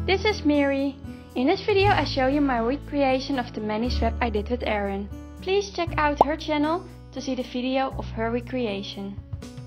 This is Mary. In this video I show you my recreation of the mani swap I did with Erin. Please check out her channel to see the video of her recreation.